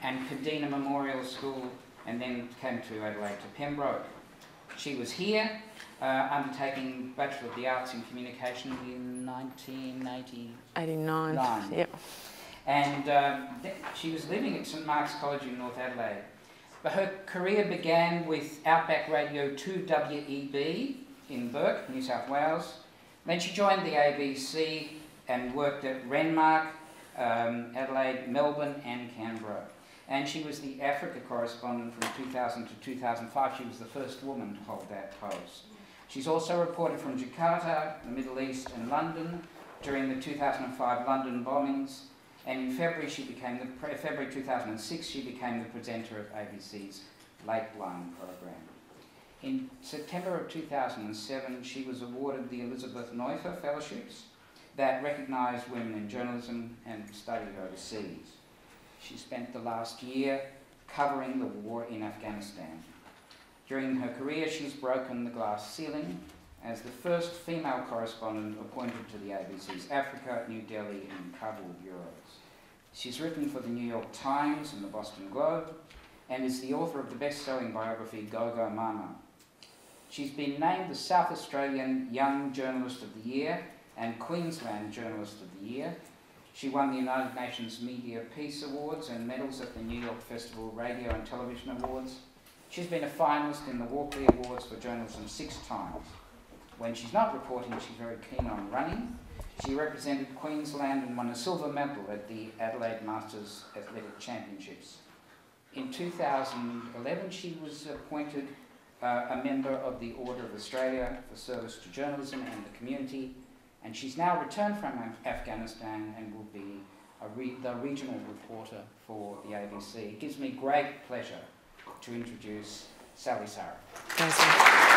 and Cadena Memorial School, and then came to Adelaide to Pembroke. She was here undertaking Bachelor of the Arts in Communication in 1989. Yep. And she was living at St Mark's College in North Adelaide. But her career began with Outback Radio 2WEB in Bourke, New South Wales. Then she joined the ABC and worked at Renmark, Adelaide, Melbourne and Canberra. And she was the Africa correspondent from 2000 to 2005. She was the first woman to hold that post. She's also reported from Jakarta, the Middle East and London during the 2005 London bombings. And in February, February 2006, she became the presenter of ABC's Late Blind program. In September of 2007, she was awarded the Elizabeth Neuffer Fellowships that recognise women in journalism and studied overseas. She spent the last year covering the war in Afghanistan. During her career, she's broken the glass ceiling as the first female correspondent appointed to the ABC's Africa, New Delhi and Kabul bureaus. She's written for the New York Times and the Boston Globe and is the author of the best-selling biography Go-Go Mama. She's been named the South Australian Young Journalist of the Year and Queensland Journalist of the Year. She won the United Nations Media Peace Awards and medals at the New York Festival Radio and Television Awards. She's been a finalist in the Walkley Awards for Journalism 6 times. When she's not reporting, she's very keen on running. She represented Queensland and won a silver medal at the Adelaide Masters Athletic Championships. In 2011, she was appointed a member of the Order of Australia for service to journalism and the community, and she's now returned from Afghanistan and will be the regional reporter for the ABC. It gives me great pleasure to introduce Sally Sara. Thanks, man.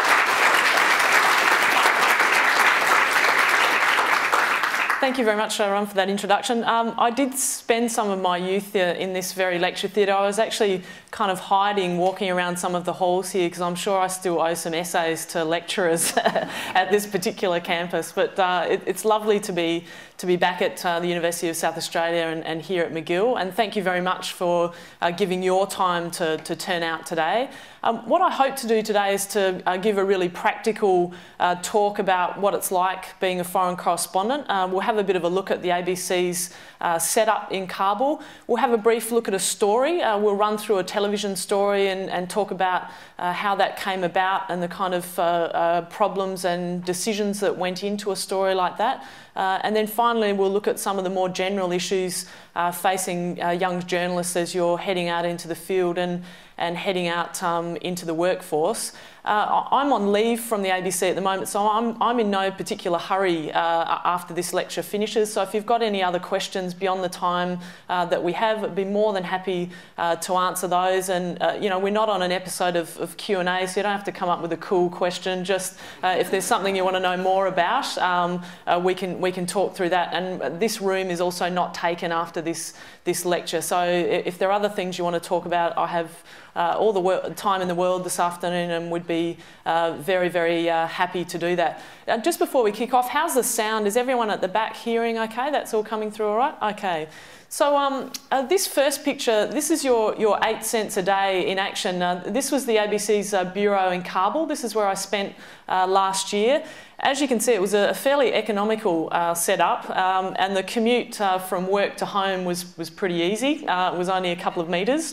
Thank you very much, Ron, for that introduction. I did spend some of my youth in this very lecture theatre. I was actually kind of hiding, walking around some of the halls here because I'm sure I still owe some essays to lecturers at this particular campus. But it's lovely to be back at the University of South Australia and here at McGill. And thank you very much for giving your time to turn out today. What I hope to do today is to give a really practical talk about what it's like being a foreign correspondent. We'll have a bit of a look at the ABC's setup in Kabul. We'll have a brief look at a story. We'll run through a television story and talk about how that came about and the kind of problems and decisions that went into a story like that. And then finally, we'll look at some of the more general issues facing young journalists as you're heading out into the field and heading out into the workforce. I'm on leave from the ABC at the moment, so I'm in no particular hurry after this lecture finishes. So if you've got any other questions beyond the time that we have, I'd be more than happy to answer those. And we're not on an episode of Q&A, so you don't have to come up with a cool question. Just if there's something you want to know more about, we can talk through that. And this room is also not taken after this lecture. So if there are other things you want to talk about, I have all the time in the world this afternoon and would be very, very happy to do that. Just before we kick off, how's the sound? Is everyone at the back hearing okay? That's all coming through all right? Okay. So this first picture, this is your 8 cents a day in action. This was the ABC's bureau in Kabul. This is where I spent last year. As you can see, it was a fairly economical setup, and the commute from work to home was pretty easy. It was only a couple of metres.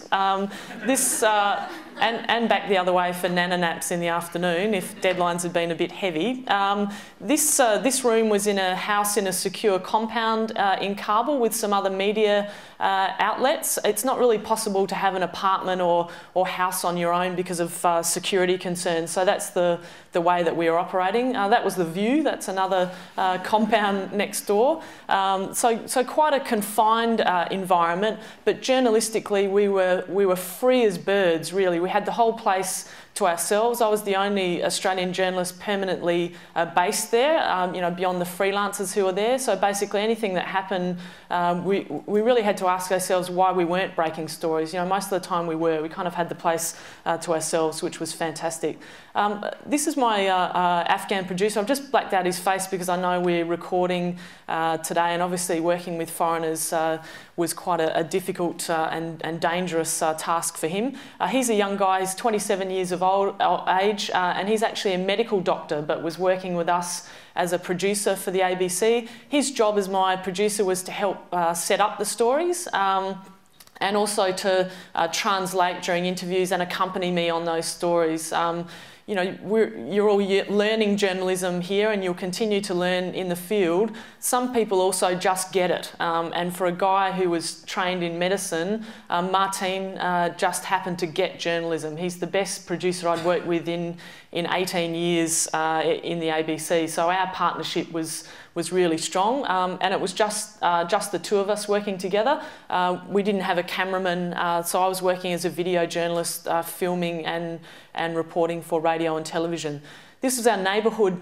And back the other way for nana naps in the afternoon if deadlines had been a bit heavy. This room was in a house in a secure compound in Kabul with some other media outlets. It's not really possible to have an apartment or house on your own because of security concerns. So that's the way that we are operating. That was the view. That's another compound next door. So quite a confined environment, but journalistically we were free as birds, really. We We had the whole place to ourselves. I was the only Australian journalist permanently based there, you know, beyond the freelancers who were there. So basically anything that happened, we really had to ask ourselves why we weren't breaking stories. You know, most of the time we were. We kind of had the place to ourselves, which was fantastic. This is my Afghan producer. I've just blacked out his face because I know we're recording today, and obviously working with foreigners was quite a difficult and dangerous task for him. He's a young guy, he's 27 years of age, and he's actually a medical doctor but was working with us as a producer for the ABC. His job as my producer was to help set up the stories and also to translate during interviews and accompany me on those stories. You know, you're all learning journalism here, and you'll continue to learn in the field. Some people also just get it. And for a guy who was trained in medicine, Martin just happened to get journalism. He's the best producer I'd worked with in 18 years in the ABC. So our partnership was really strong, and it was just the two of us working together. We didn't have a cameraman, so I was working as a video journalist, filming and reporting for radio and television. This is our neighbourhood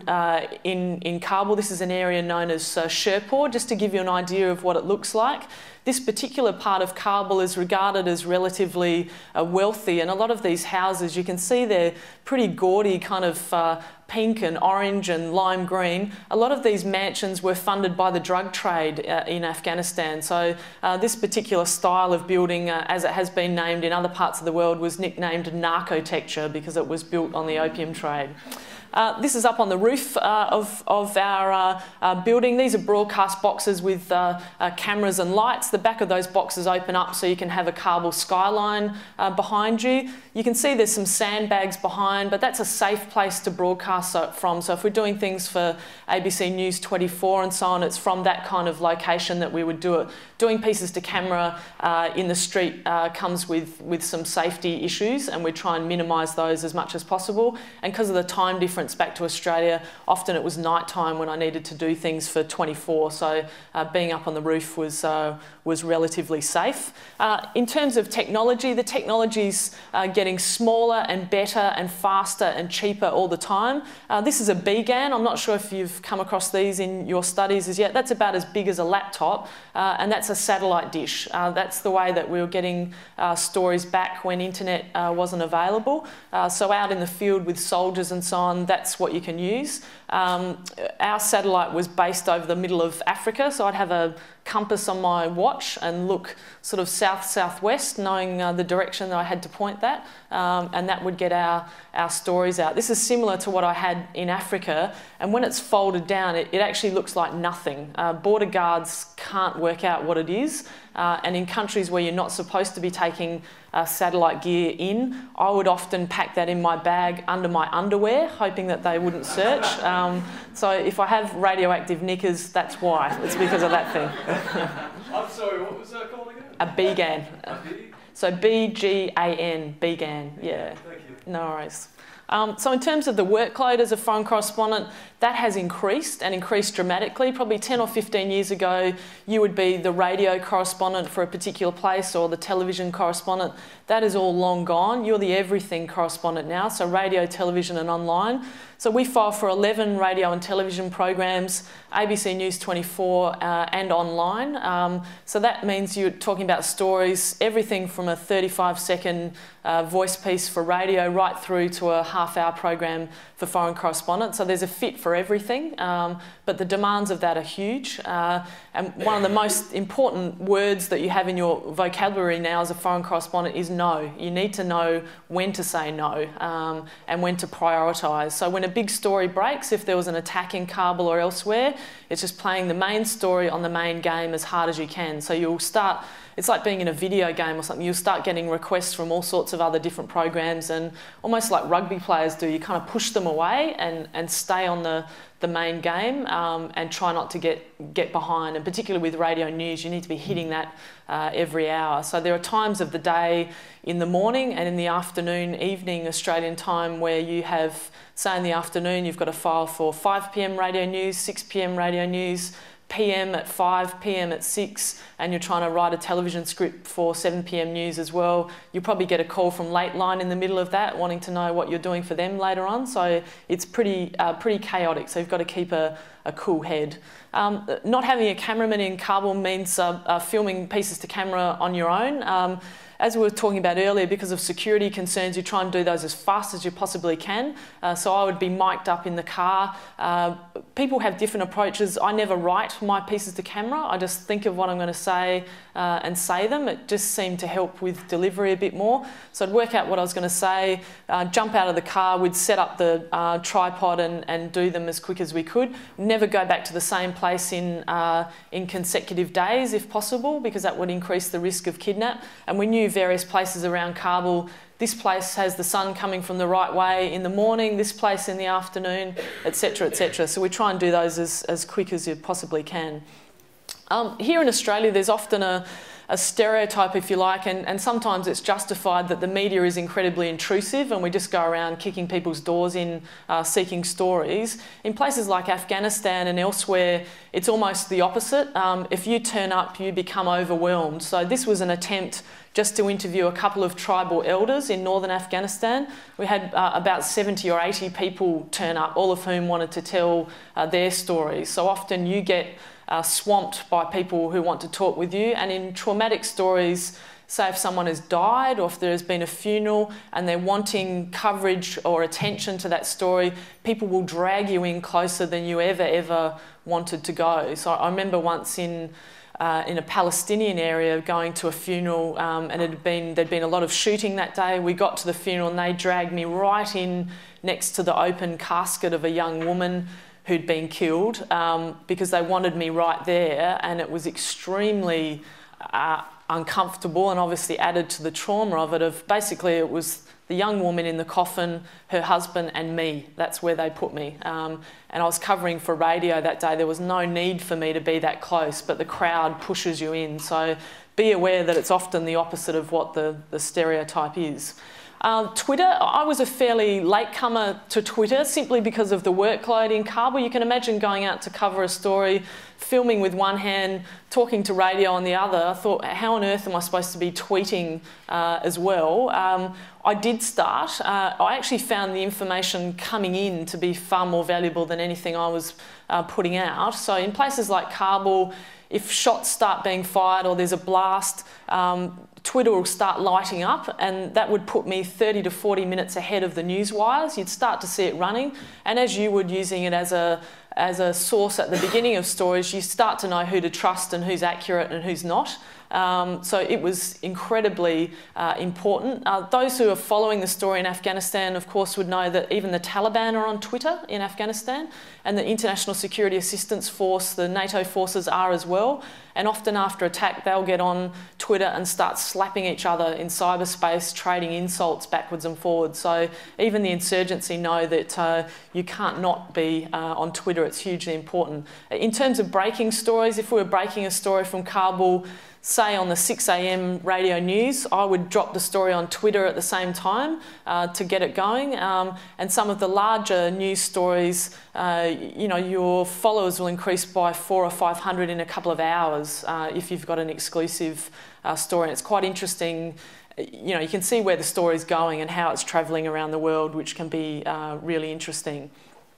in Kabul. This is an area known as Sherpur, just to give you an idea of what it looks like. This particular part of Kabul is regarded as relatively wealthy, and a lot of these houses, you can see they're pretty gaudy, kind of pink and orange and lime green. A lot of these mansions were funded by the drug trade in Afghanistan. So this particular style of building, as it has been named in other parts of the world, was nicknamed narcotecture because it was built on the opium trade. This is up on the roof of our building. These are broadcast boxes with cameras and lights. The back of those boxes open up so you can have a Kabul skyline behind you. You can see there's some sandbags behind, but that's a safe place to broadcast from. So if we're doing things for ABC News 24 and so on, it's from that kind of location that we would do it. Doing pieces to camera in the street comes with some safety issues, and we try and minimise those as much as possible. And because of the time difference back to Australia, often it was night time when I needed to do things for 24, so being up on the roof was relatively safe. In terms of technology, the technology's getting smaller and better and faster and cheaper all the time. This is a BGAN. I'm not sure if you've come across these in your studies as yet. That's about as big as a laptop, and that's a satellite dish. That's the way that we were getting stories back when internet wasn't available. So out in the field with soldiers and so on, that's what you can use. Our satellite was based over the middle of Africa, so I'd have a compass on my watch and look sort of south-southwest, knowing the direction that I had to point that, and that would get our stories out. This is similar to what I had in Africa, and when it's folded down, it actually looks like nothing. Border guards can't work out what it is, and in countries where you're not supposed to be taking satellite gear in, I would often pack that in my bag under my underwear, hoping that they wouldn't search. So if I have radioactive knickers, that's why. It's because of that thing. I'm sorry, what was that called again? A BGAN. So BGAN, BGAN, yeah. Thank you. No worries. So in terms of the workload as a foreign correspondent, that has increased and increased dramatically. Probably 10 or 15 years ago, you would be the radio correspondent for a particular place or the television correspondent. That is all long gone. You're the everything correspondent now, so radio, television and online. So we file for 11 radio and television programs, ABC News 24 and online. So that means you're talking about stories, everything from a 35-second voice piece for radio right through to a half-hour program for foreign correspondence. So there's a fit for everything, but the demands of that are huge. And one of the most important words that you have in your vocabulary now as a foreign correspondent is no. You need to know when to say no and when to prioritise. So when a big story breaks, if there was an attack in Kabul or elsewhere, it's just playing the main story on the main game as hard as you can. So you'll start, it's like being in a video game or something, you'll start getting requests from all sorts of other different programs, and almost like rugby players do, you kind of push them away and stay on the main game and try not to get behind. And particularly with radio news, you need to be hitting that every hour. So there are times of the day in the morning and in the afternoon, evening Australian time, where you have, say in the afternoon, you've got a file for 5 p.m. radio news, 6 p.m. radio news, PM at 5, PM at 6, and you're trying to write a television script for 7 PM news as well, you'll probably get a call from Lateline in the middle of that, wanting to know what you're doing for them later on. So it's pretty chaotic. So you've got to keep a cool head. Not having a cameraman in Kabul means filming pieces to camera on your own. As we were talking about earlier, because of security concerns, you try and do those as fast as you possibly can. So I would be mic'd up in the car. People have different approaches. I never write my pieces to camera. I just think of what I'm going to say and say them. It just seemed to help with delivery a bit more. So I'd work out what I was going to say, jump out of the car, we'd set up the tripod and do them as quick as we could. Never go back to the same place in consecutive days if possible, because that would increase the risk of kidnap. And we knew various places around Kabul. This place has the sun coming from the right way in the morning, this place in the afternoon, etc., etc. So we try and do those as quick as you possibly can. Here in Australia, there's often a stereotype, if you like, and sometimes it's justified that the media is incredibly intrusive and we just go around kicking people's doors in, seeking stories. In places like Afghanistan and elsewhere, it's almost the opposite. If you turn up, you become overwhelmed. So this was an attempt just to interview a couple of tribal elders in northern Afghanistan. We had about 70 or 80 people turn up, all of whom wanted to tell their stories. So often you get swamped by people who want to talk with you, and in traumatic stories, say if someone has died or if there has been a funeral and they're wanting coverage or attention to that story, people will drag you in closer than you ever wanted to go. So I remember once in a Palestinian area going to a funeral, and there'd been a lot of shooting that day. We got to the funeral and they dragged me right in next to the open casket of a young woman who'd been killed, because they wanted me right there, and it was extremely uncomfortable and obviously added to the trauma of it. Basically it was the young woman in the coffin, her husband and me. That's where they put me. And I was covering for radio that day. There was no need for me to be that close, but the crowd pushes you in. So be aware that it's often the opposite of what the stereotype is. Twitter, I was a fairly latecomer to Twitter simply because of the workload in Kabul. You can imagine going out to cover a story, filming with one hand, talking to radio on the other. I thought, how on earth am I supposed to be tweeting as well? I did start. I actually found the information coming in to be far more valuable than anything I was putting out. So in places like Kabul, if shots start being fired or there's a blast, Twitter will start lighting up, and that would put me 30 to 40 minutes ahead of the news wires. You'd start to see it running, and as you would using it as a source at the beginning of stories, you start to know who to trust and who's accurate and who's not. So it was incredibly important. Those who are following the story in Afghanistan, of course, would know that even the Taliban are on Twitter in Afghanistan, and the International Security Assistance Force, the NATO forces, are as well. And often after attack, they'll get on Twitter and start slapping each other in cyberspace, trading insults backwards and forwards. So even the insurgency know that you can't not be on Twitter. It's hugely important. In terms of breaking stories, if we were breaking a story from Kabul, say on the 6 AM radio news, I would drop the story on Twitter at the same time to get it going. And some of the larger news stories, you know, your followers will increase by 400 or 500 in a couple of hours if you've got an exclusive story. And it's quite interesting. You know, you can see where the story's going and how it's travelling around the world, which can be really interesting.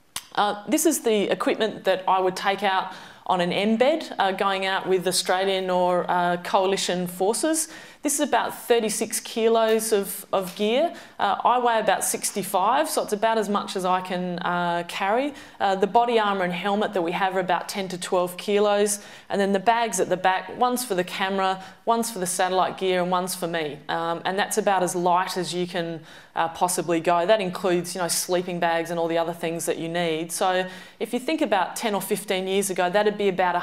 This is the equipment that I would take out on an embed going out with Australian or coalition forces. This is about 36 kilos of gear. I weigh about 65, so it's about as much as I can carry. The body armour and helmet that we have are about 10 to 12 kilos, and then the bags at the back, one's for the camera, one's for the satellite gear, and one's for me. And that's about as light as you can possibly go. That includes, you know, sleeping bags and all the other things that you need. So if you think about 10 or 15 years ago, that'd be about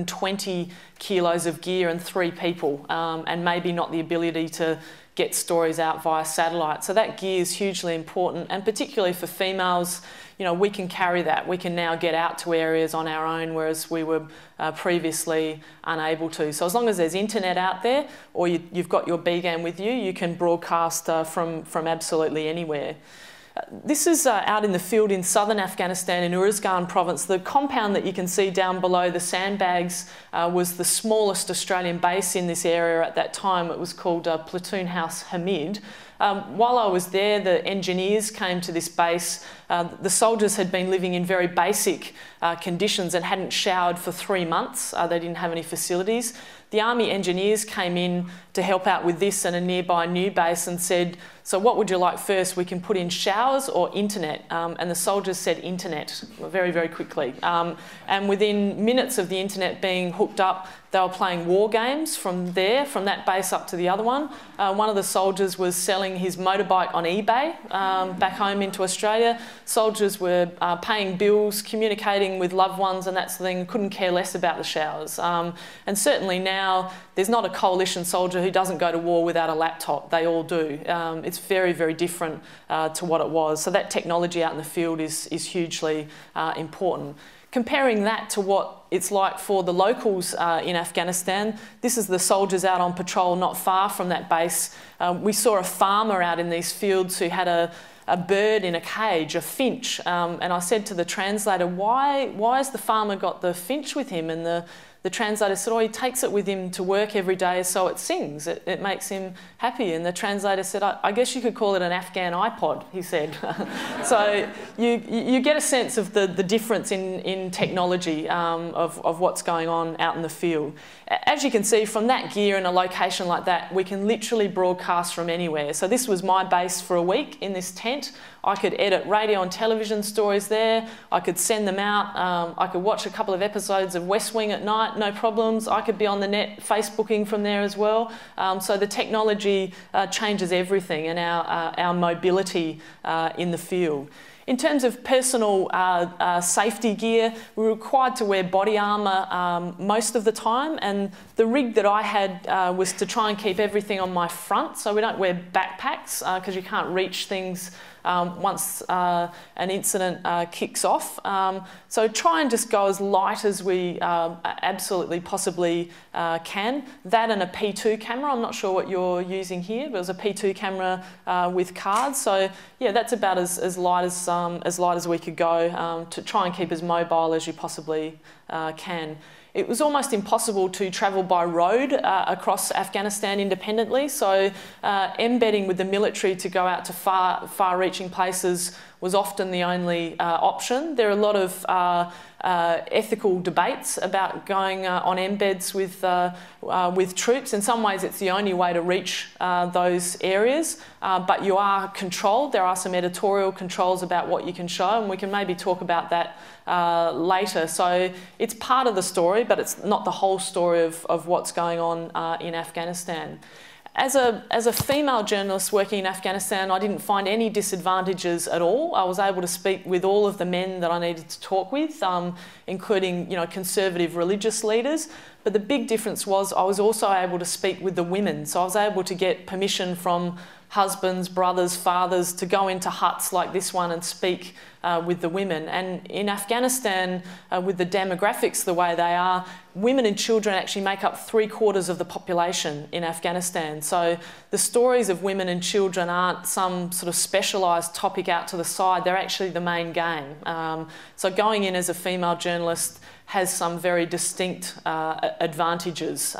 120 kilos of gear and 3 people, and maybe not the ability to get stories out via satellite. So that gear is hugely important, and particularly for females, you know, we can carry that. We can now get out to areas on our own, whereas we were previously unable to. So as long as there's internet out there, or you've got your BGAM with you, you can broadcast from absolutely anywhere. This is out in the field in southern Afghanistan in Uruzgan province. The compound that you can see down below the sandbags was the smallest Australian base in this area at that time. It was called Platoon House Hamid. While I was there, the engineers came to this base. The soldiers had been living in very basic conditions and hadn't showered for 3 months. They didn't have any facilities. The Army engineers came in to help out with this and a nearby new base and said, so what would you like first? We can put in showers or internet? And the soldiers said internet very, very quickly. And within minutes of the internet being hooked up, they were playing war games from there, from that base up to the other one. One of the soldiers was selling his motorbike on eBay back home into Australia. Soldiers were paying bills, communicating with loved ones and that sort of thing, couldn't care less about the showers. And certainly now, there's not a coalition soldier who doesn't go to war without a laptop. They all do. It's very, very different to what it was. So that technology out in the field is hugely important. Comparing that to what it's like for the locals in Afghanistan, this is the soldiers out on patrol not far from that base. We saw a farmer out in these fields who had a bird in a cage, a finch, and I said to the translator, why has the farmer got the finch with him? And the translator said, oh, he takes it with him to work every day so it sings. It makes him happy. And the translator said, I guess you could call it an Afghan iPod, he said. So you get a sense of the difference in technology of what's going on out in the field. As you can see, from that gear and a location like that, we can literally broadcast from anywhere. So this was my base for a week in this tent. I could edit radio and television stories there. I could send them out. I could watch a couple of episodes of West Wing at night, no problems. I could be on the net Facebooking from there as well. So the technology changes everything and our mobility in the field. In terms of personal safety gear, we were required to wear body armour most of the time, and the rig that I had was to try and keep everything on my front, so we don't wear backpacks because you can't reach things once an incident kicks off. So try and just go as light as we absolutely possibly can. That and a P2 camera. I'm not sure what you're using here, but it was a P2 camera with cards. So yeah, that's about as light as we could go to try and keep as mobile as you possibly can. It was almost impossible to travel by road across Afghanistan independently, so embedding with the military to go out to far-reaching places was often the only option. There are a lot of ethical debates about going on embeds with troops. In some ways, it's the only way to reach those areas, but you are controlled. There are some editorial controls about what you can show, and we can maybe talk about that later. So it's part of the story, but it's not the whole story of what's going on in Afghanistan. As a female journalist working in Afghanistan, I didn't find any disadvantages at all. I was able to speak with all of the men that I needed to talk with, including conservative religious leaders. But the big difference was I was also able to speak with the women. So I was able to get permission from husbands, brothers, fathers to go into huts like this one and speak with the women. And in Afghanistan, with the demographics the way they are, women and children actually make up 3/4 of the population in Afghanistan. So the stories of women and children aren't some sort of specialised topic out to the side, they're actually the main game. So going in as a female journalist has some very distinct advantages.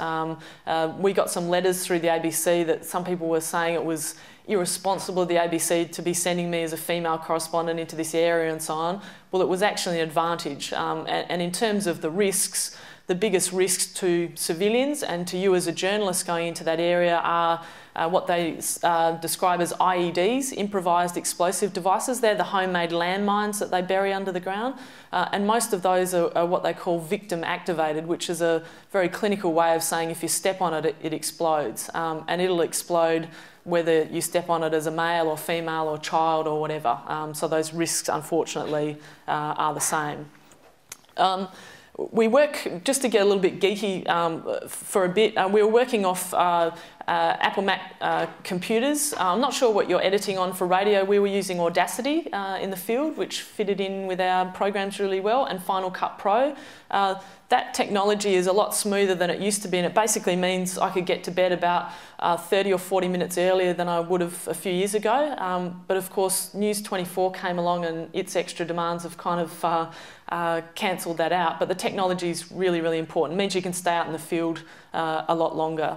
We got some letters through the ABC that some people were saying it was irresponsible of the ABC to be sending me as a female correspondent into this area and so on. Well, it was actually an advantage. And in terms of the risks, the biggest risks to civilians and to you as a journalist going into that area are what they describe as IEDs, improvised explosive devices. They're the homemade landmines that they bury under the ground. And most of those are what they call victim activated, which is a very clinical way of saying if you step on it, it explodes. And it'll explode whether you step on it as a male or female or child or whatever. So those risks, unfortunately, are the same. We work, just to get a little bit geeky for a bit, we were working off Apple Mac computers. I'm not sure what you're editing on for radio. We were using Audacity in the field, which fitted in with our programs really well, and Final Cut Pro. That technology is a lot smoother than it used to be, and it basically means I could get to bed about 30 or 40 minutes earlier than I would have a few years ago. But of course, News 24 came along and its extra demands have kind of cancelled that out. But the technology is really, really important. It means you can stay out in the field a lot longer.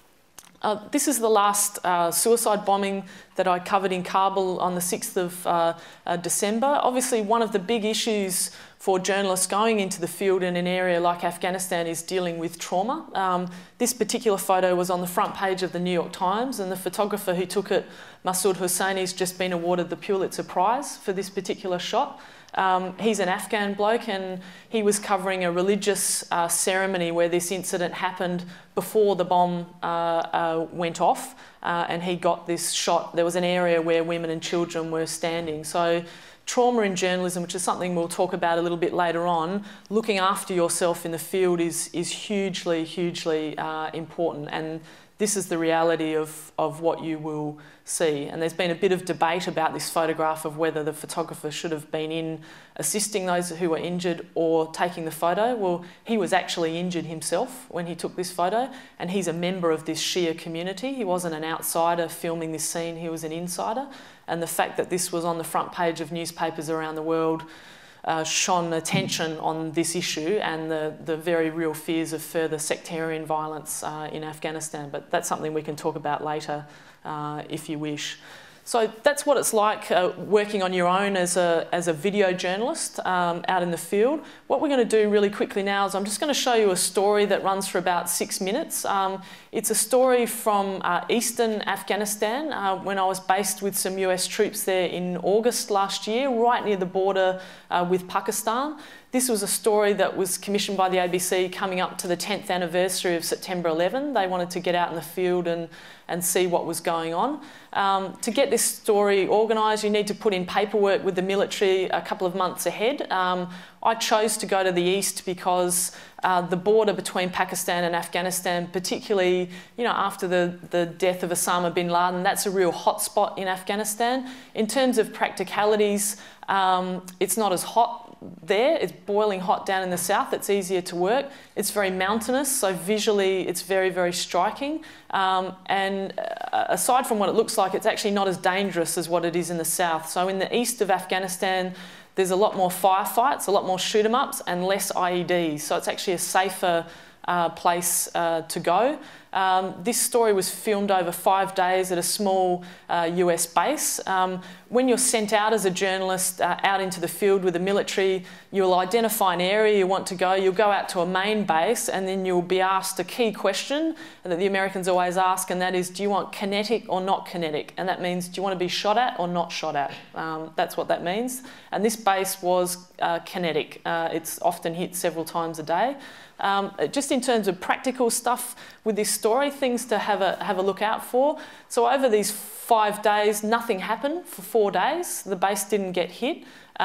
This is the last suicide bombing that I covered in Kabul on the 6th of December. Obviously, one of the big issues for journalists going into the field in an area like Afghanistan is dealing with trauma. This particular photo was on the front page of the New York Times, and the photographer who took it, Masood Hosseini, has just been awarded the Pulitzer Prize for this particular shot. He's an Afghan bloke, and he was covering a religious ceremony where this incident happened before the bomb went off, and he got this shot. There was an area where women and children were standing. So trauma in journalism, which is something we'll talk about a little bit later on, looking after yourself in the field is hugely, hugely important. And this is the reality of what you will see. And there's been a bit of debate about this photograph of whether the photographer should have been in assisting those who were injured or taking the photo. Well, he was actually injured himself when he took this photo, and he's a member of this Shia community. He wasn't an outsider filming this scene, he was an insider. And the fact that this was on the front page of newspapers around the world shone attention on this issue and the very real fears of further sectarian violence in Afghanistan. But that's something we can talk about later if you wish. So that's what it's like working on your own as a video journalist out in the field. What we're going to do really quickly now is I'm just going to show you a story that runs for about 6 minutes. It's a story from eastern Afghanistan when I was based with some US troops there in August last year, right near the border with Pakistan. This was a story that was commissioned by the ABC coming up to the 10th anniversary of September 11. They wanted to get out in the field and see what was going on. To get this story organised, you need to put in paperwork with the military a couple of months ahead. I chose to go to the east because the border between Pakistan and Afghanistan, particularly after the death of Osama bin Laden, that's a real hotspot in Afghanistan. In terms of practicalities, it's not as hot there. It's boiling hot down in the south. It's easier to work. It's very mountainous, so visually it's very, very striking. And aside from what it looks like, it's actually not as dangerous as what it is in the south. So in the east of Afghanistan, there's a lot more firefights, a lot more shoot-'em-ups and less IEDs. So it's actually a safer place to go. This story was filmed over 5 days at a small US base. When you're sent out as a journalist out into the field with the military, you'll identify an area you want to go, you'll go out to a main base, and then you'll be asked a key question that the Americans always ask, and that is, do you want kinetic or not kinetic? And that means, do you want to be shot at or not shot at? That's what that means. And this base was kinetic. It's often hit several times a day. Just in terms of practical stuff with this story, things to have a look out for. So over these 5 days, nothing happened for 4 days. The base didn't get hit,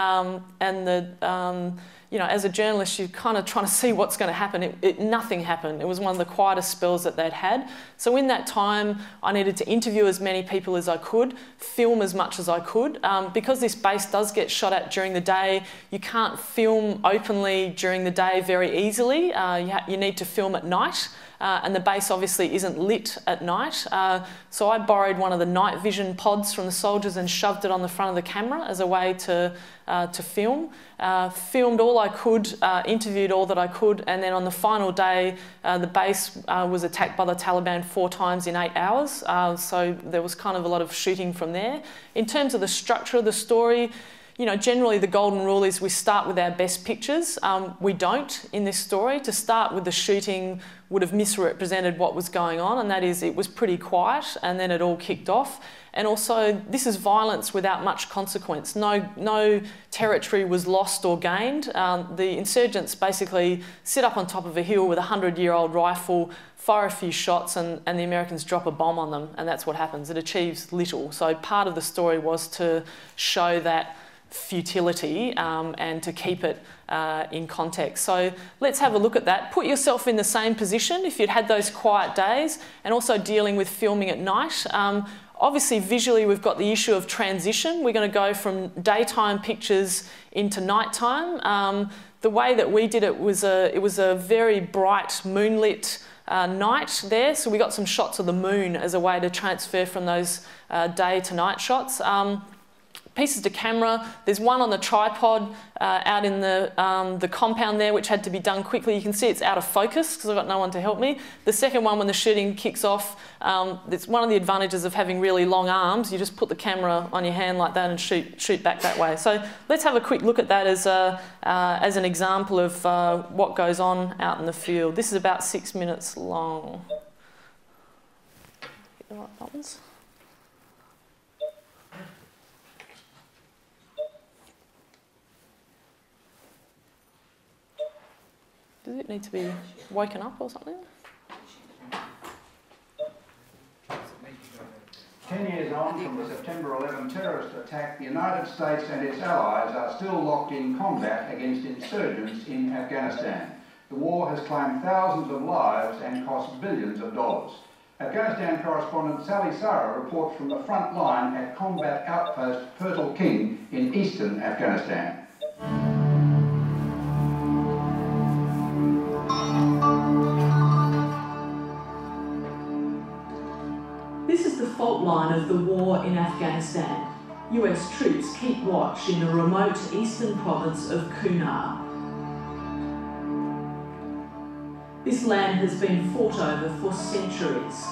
as a journalist, you're kind of trying to see what's going to happen. Nothing happened. It was one of the quietest spells that they'd had. So in that time, I needed to interview as many people as I could, film as much as I could. Because this base does get shot at during the day, you can't film openly during the day very easily. You need to film at night. And the base obviously isn't lit at night. So I borrowed one of the night vision pods from the soldiers and shoved it on the front of the camera as a way to film. Filmed all I could, interviewed all that I could, and then on the final day, the base was attacked by the Taliban 4 times in 8 hours. So there was kind of a lot of shooting from there. In terms of the structure of the story, generally the golden rule is we start with our best pictures. We don't in this story. To start with the shooting would have misrepresented what was going on, and that is it was pretty quiet and then it all kicked off. And also this is violence without much consequence. No territory was lost or gained. The insurgents basically sit up on top of a hill with a 100-year-old rifle, fire a few shots, and the Americans drop a bomb on them, and that's what happens. It achieves little. So part of the story was to show that futility and to keep it in context. So let's have a look at that. Put yourself in the same position if you'd had those quiet days, and also dealing with filming at night. Obviously, visually, we've got the issue of transition. We're going to go from daytime pictures into nighttime. The way that we did it was a very bright moonlit night there, so we got some shots of the moon as a way to transfer from those day to night shots. Pieces to camera. There's one on the tripod out in the compound there, which had to be done quickly. You can see it's out of focus because I've got no one to help me. The second one, when the shooting kicks off, it's one of the advantages of having really long arms. You just put the camera on your hand like that and shoot back that way. So let's have a quick look at that as an example of what goes on out in the field. This is about 6 minutes long. Hit the right buttons. Does it need to be woken up or something? 10 years on from the September 11 terrorist attack, the United States and its allies are still locked in combat against insurgents in Afghanistan. The war has claimed thousands of lives and cost billions of dollars. Afghanistan correspondent Sara reports from the front line at combat outpost Purtle King in eastern Afghanistan. This is the fault line of the war in Afghanistan. US troops keep watch in the remote eastern province of Kunar. This land has been fought over for centuries.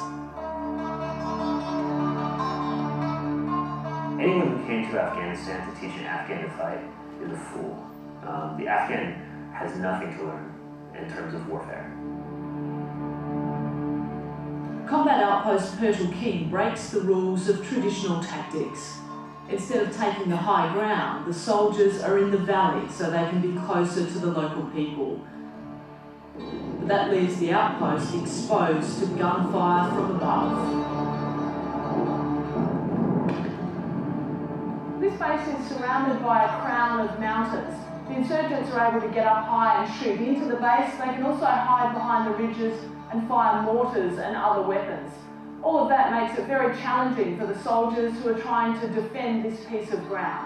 Anyone who came to Afghanistan to teach an Afghan to fight is a fool. The Afghan has nothing to learn in terms of warfare. Combat outpost Purtle King breaks the rules of traditional tactics. Instead of taking the high ground, the soldiers are in the valley so they can be closer to the local people. But that leaves the outpost exposed to gunfire from above. This base is surrounded by a crown of mountains. The insurgents are able to get up high and shoot into the base. They can also hide behind the ridges and fire mortars and other weapons. All of that makes it very challenging for the soldiers who are trying to defend this piece of ground.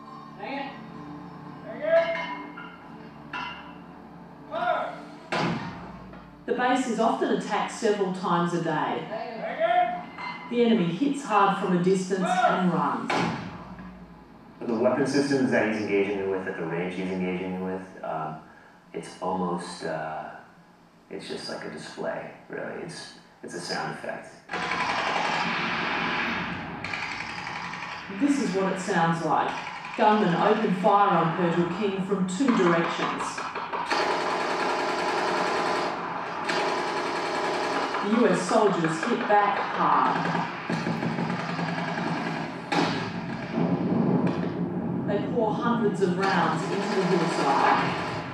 The base is often attacked several times a day. The enemy hits hard from a distance and runs. The weapon systems that he's engaging me with, at the range he's engaging me with, it's almost, it's just like a display, really. It's a sound effect. This is what it sounds like. Gunmen open fire on Purtle King from 2 directions. The US soldiers hit back hard. They pour hundreds of rounds into the hillside.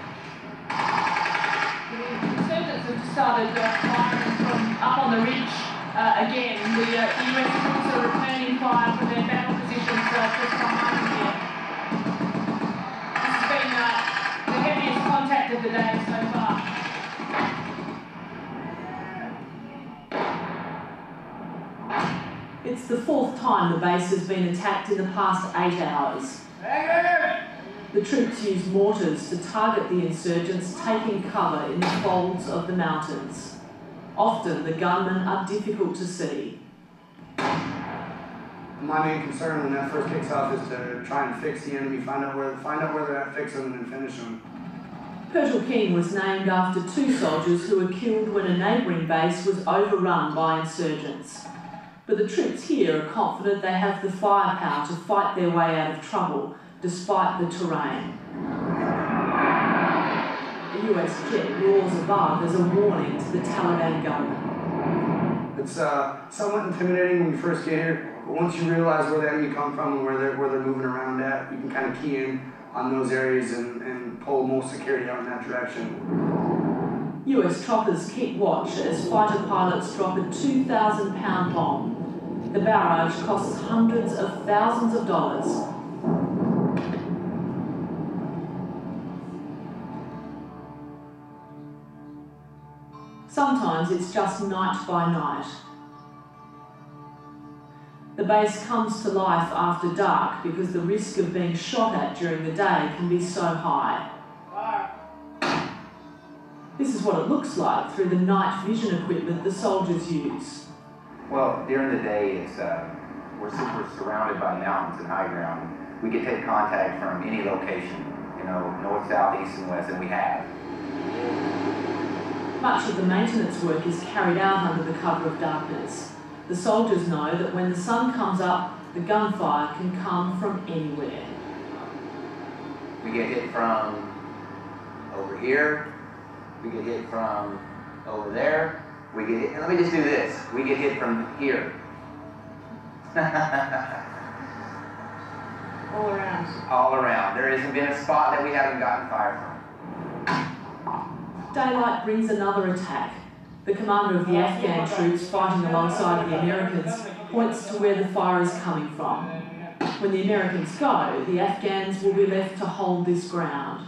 The insurgents have started firing from up on the ridge again. The US troops are returning fire from their battle positions just behind them here. This has been the heaviest contact of the day so far. It's the 4th time the base has been attacked in the past 8 hours. The troops use mortars to target the insurgents taking cover in the folds of the mountains. Often the gunmen are difficult to see. My main concern when that first kicks off is to try and fix the enemy, find out where they're at, fix them, and then finish them. Purtle King was named after 2 soldiers who were killed when a neighbouring base was overrun by insurgents. But the troops here are confident they have the firepower to fight their way out of trouble, despite the terrain. A US jet roars above as a warning to the Taliban government. It's somewhat intimidating when you first get here, but once you realize where the enemy come from and where they're moving around at, you can kind of key in on those areas and pull most security out in that direction. US choppers keep watch as fighter pilots drop a 2,000-pound bomb. The barrage costs hundreds of thousands of dollars. Sometimes it's just night by night. The base comes to life after dark because the risk of being shot at during the day can be so high. This is what it looks like through the night vision equipment the soldiers use. Well, during the day, it's, we're surrounded by mountains and high ground. We can take contact from any location, you know, north, south, east, and west, and we have. Much of the maintenance work is carried out under the cover of darkness. The soldiers know that when the sun comes up, the gunfire can come from anywhere. We get hit from over here, we get hit from over there, we get hit, and let me just do this, we get hit from here. All around. All around. There hasn't been a spot that we haven't gotten fire from. Daylight brings another attack. The commander of the Afghan troops fighting alongside the Americans points to where the fire is coming from. When the Americans go, the Afghans will be left to hold this ground.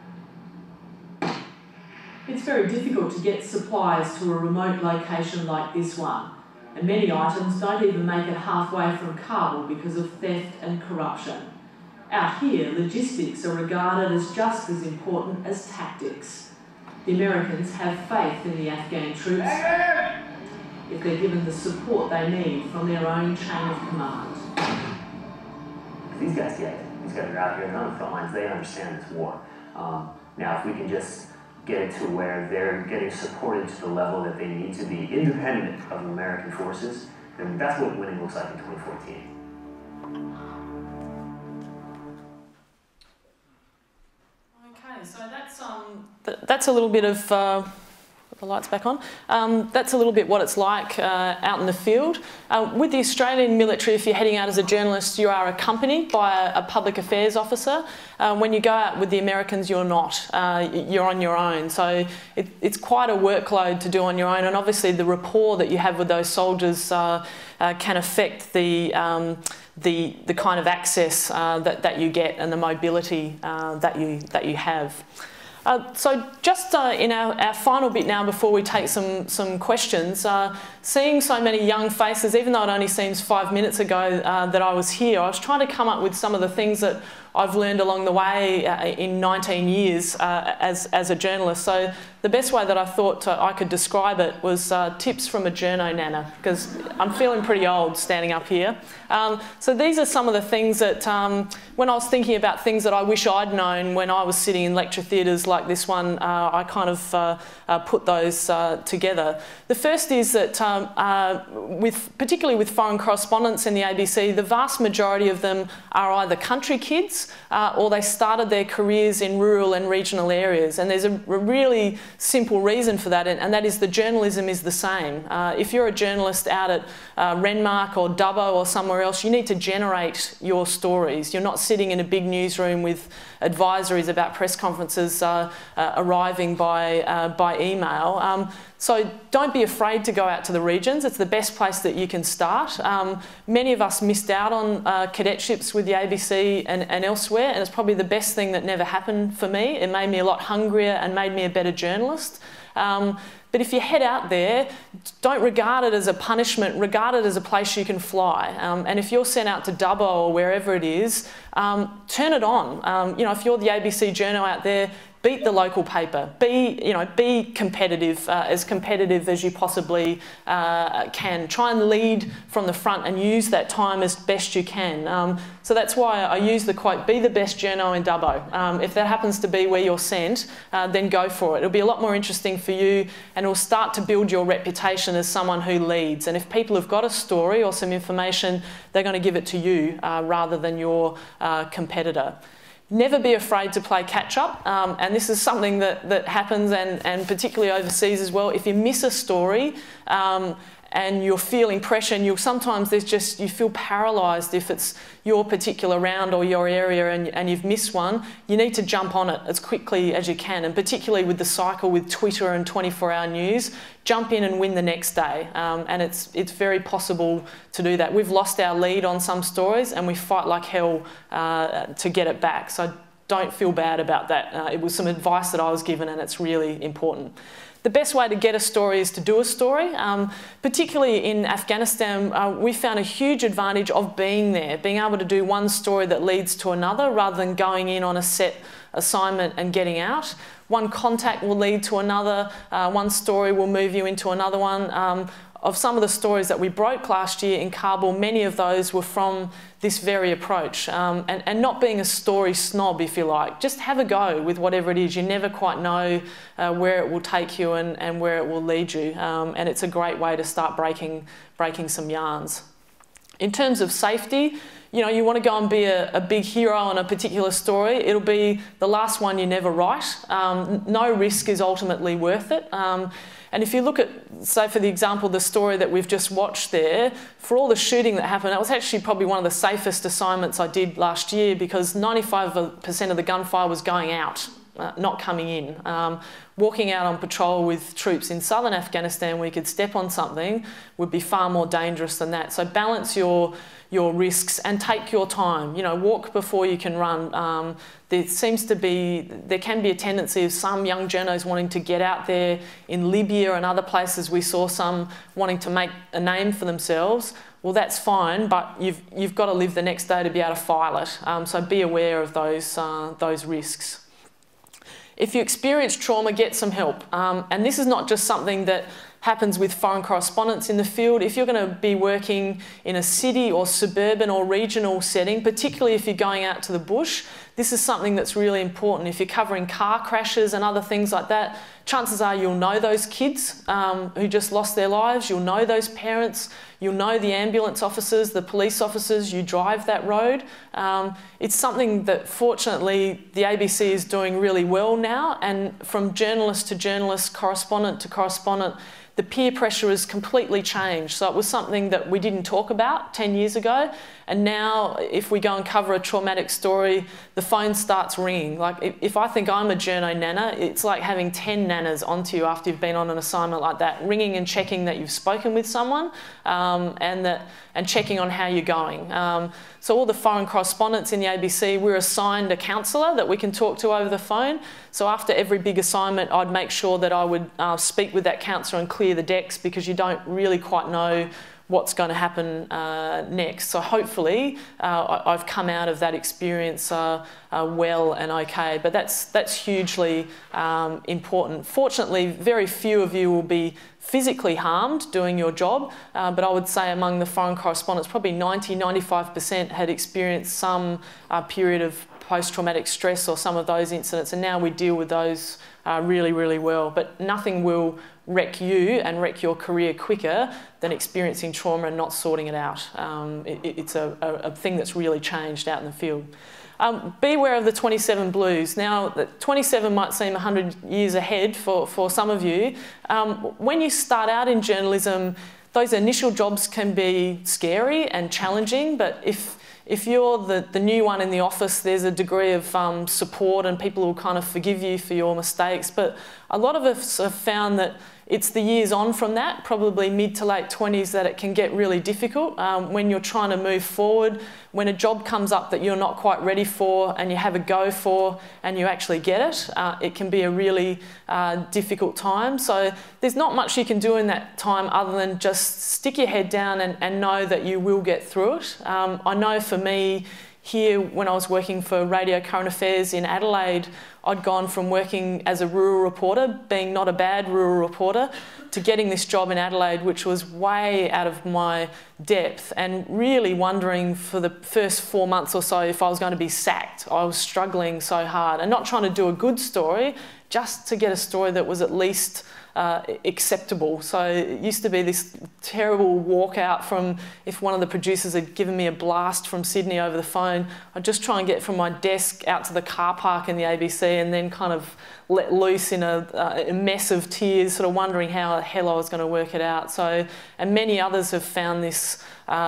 It's very difficult to get supplies to a remote location like this one, and many items don't even make it halfway from Kabul because of theft and corruption. Out here, logistics are regarded as just as important as tactics. The Americans have faith in the Afghan troops if they're given the support they need from their own chain of command. These guys get it. These guys are out here on the front lines. They understand this war. Now, if we can just get it to where they're getting supported to the level that they need to be independent of American forces, then that's what winning looks like in 2014. Okay, so that's a little bit of, put the lights back on, that's a little bit what it's like out in the field. With the Australian military, if you're heading out as a journalist, you are accompanied by a public affairs officer. When you go out with the Americans, you're not. You're on your own. So it's quite a workload to do on your own, and obviously the rapport that you have with those soldiers can affect the kind of access that you get and the mobility that you have. So just in our final bit now before we take some questions, seeing so many young faces, even though it only seems 5 minutes ago that I was here, I was trying to come up with some of the things that I've learned along the way in 19 years as a journalist. So the best way that I thought I could describe it was tips from a journo nana, because I'm feeling pretty old standing up here. So these are some of the things that, when I was thinking about things that I wish I'd known when I was sitting in lecture theatres like this one, I kind of put those together. The first is that particularly with foreign correspondents in the ABC, the vast majority of them are either country kids or they started their careers in rural and regional areas. And there's a really simple reason for that, and that is the journalism is the same. If you're a journalist out at Renmark or Dubbo or somewhere else, you need to generate your stories. You're not sitting in a big newsroom with advisories about press conferences arriving by email. So don't be afraid to go out to the regions. It's the best place that you can start. Many of us missed out on cadetships with the ABC and elsewhere, and it's probably the best thing that never happened for me. It made me a lot hungrier and made me a better journalist. But if you head out there, don't regard it as a punishment, regard it as a place you can fly. And if you're sent out to Dubbo or wherever it is, turn it on. You know, if you're the ABC journo out there, beat the local paper. Be competitive, as competitive as you possibly can. Try and lead from the front and use that time as best you can. So that's why I use the quote, be the best journo in Dubbo. If that happens to be where you're sent, then go for it. It'll be a lot more interesting for you, and it'll start to build your reputation as someone who leads. And if people have got a story or some information, they're going to give it to you rather than your competitor. Never be afraid to play catch-up, and this is something that happens, and particularly overseas as well. If you miss a story and you're feeling pressure, and sometimes you feel paralysed if it's your particular round or your area and you've missed one, you need to jump on it as quickly as you can, and particularly with the cycle with Twitter and 24-hour news, jump in and win the next day, and it's very possible to do that. We've lost our lead on some stories and we fight like hell to get it back, so don't feel bad about that. It was some advice that I was given, and it's really important. the best way to get a story is to do a story. Particularly in Afghanistan, we found a huge advantage of being there, being able to do one story that leads to another rather than going in on a set assignment and getting out. One contact will lead to another, one story will move you into another one. Of some of the stories that we broke last year in Kabul, many of those were from this very approach. And not being a story snob, if you like. Just have a go with whatever it is. You never quite know where it will take you and where it will lead you. And it's a great way to start breaking some yarns. In terms of safety, you know, you want to go and be a big hero on a particular story. It'll be the last one you never write. No risk is ultimately worth it. And if you look at, say for the example, the story that we've just watched there, for all the shooting that happened, that was actually probably one of the safest assignments I did last year because 95% of the gunfire was going out, not coming in. Walking out on patrol with troops in southern Afghanistan where you could step on something would be far more dangerous than that. So balance your risks and take your time. You know, walk before you can run. There can be a tendency of some young journos wanting to get out there in Libya and other places. We saw some wanting to make a name for themselves. Well, that's fine, but you've got to live the next day to be able to file it. So be aware of those risks. If you experience trauma, get some help. And this is not just something that happens with foreign correspondents in the field. If you're going to be working in a city or suburban or regional setting, particularly if you're going out to the bush, this is something that's really important. If you're covering car crashes and other things like that, chances are you'll know those kids who just lost their lives, you'll know those parents, you'll know the ambulance officers, the police officers, you drive that road. It's something that fortunately the ABC is doing really well now, and from journalist to journalist, correspondent to correspondent, the peer pressure has completely changed. So it was something that we didn't talk about 10 years ago. And now if we go and cover a traumatic story, the phone starts ringing. Like if I think I'm a journo nana, it's like having 10 nanas onto you after you've been on an assignment like that, ringing and checking that you've spoken with someone and checking on how you're going. So all the foreign correspondents in the ABC, we're assigned a counsellor that we can talk to over the phone. So after every big assignment, I'd make sure that I would speak with that counsellor and clear the decks because you don't really quite know what's going to happen next. So hopefully I've come out of that experience well and okay, but that's hugely important. Fortunately, very few of you will be physically harmed doing your job, but I would say among the foreign correspondents, probably 90–95% had experienced some period of post-traumatic stress or some of those incidents, and now we deal with those really, really well. But nothing will wreck you and wreck your career quicker than experiencing trauma and not sorting it out. It's a thing that's really changed out in the field. Be aware of the 27 blues. Now, 27 might seem 100 years ahead for some of you. When you start out in journalism, those initial jobs can be scary and challenging, but if you're the new one in the office, there's a degree of support and people will kind of forgive you for your mistakes. But a lot of us have found that it's the years on from that, probably mid to late 20s, that it can get really difficult when you're trying to move forward, when a job comes up that you're not quite ready for and you have a go for and you actually get it. It can be a really difficult time. So there's not much you can do in that time other than just stick your head down and know that you will get through it. I know for me, here, when I was working for Radio Current Affairs in Adelaide, I'd gone from working as a rural reporter, being not a bad rural reporter, to getting this job in Adelaide, which was way out of my depth, and really wondering for the first 4 months or so if I was going to be sacked. I was struggling so hard and not trying to do a good story, just to get a story that was at least acceptable. So it used to be this terrible walkout from if one of the producers had given me a blast from Sydney over the phone, I'd just try and get from my desk out to the car park in the ABC and then kind of let loose in a mess of tears, sort of wondering how the hell I was going to work it out. So, and many others have found this